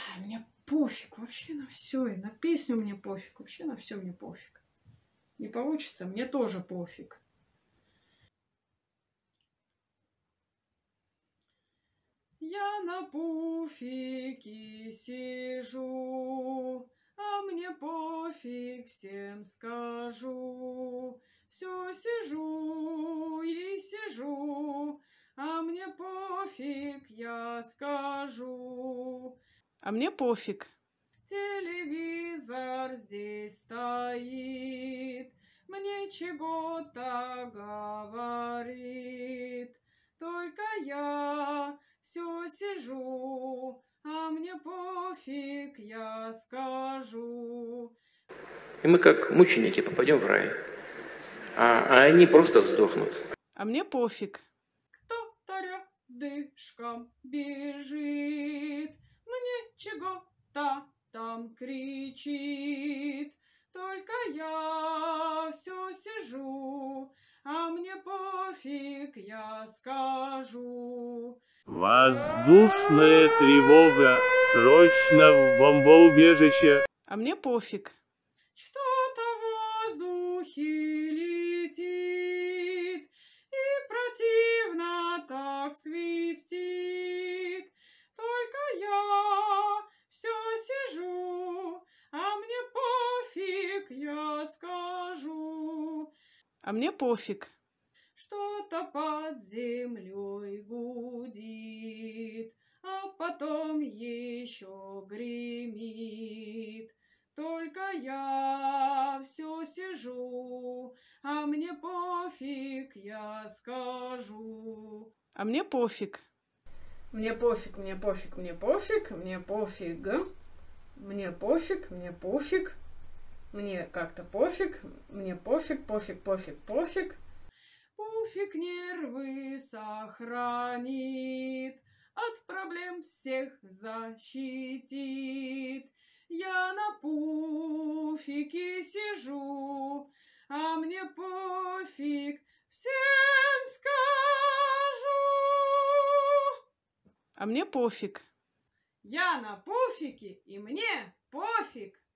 Мне пофиг вообще на все, и на песню мне пофиг, вообще на все мне пофиг. Не получится, мне тоже пофиг. Я на пуфике сижу, а мне пофиг, всем скажу. Все сижу и сижу, а мне пофиг, я скажу. А мне пофиг. Телевизор здесь стоит, мне чего-то говорит. Только я все сижу, а мне пофиг, я скажу. И мы как мученики попадем в рай, а они просто сдохнут. А мне пофиг. Кто-то рядышком бежит, мне чего-то там кричит. Только я все сижу, а мне пофиг, я скажу. Воздушная тревога, срочно в бомбоубежище. А мне пофиг. Что-то в воздухе летит и противно так свистит. Только я все сижу, а мне пофиг, я скажу. А мне пофиг. Что-то под землей гудит, а потом еще гремит. Только я все сижу, а мне пофиг, я скажу. А мне пофиг. Мне пофиг, мне пофиг, мне пофиг, мне пофиг. Мне пофиг, мне пофиг. Мне как-то пофиг, мне пофиг, пофиг, пофиг, пофиг. Пуфик нервы сохранит, от проблем всех защитит. Я на пуфике сижу, а мне пофиг, всем скажу. А мне пофиг. Я на пуфике, и мне пофиг.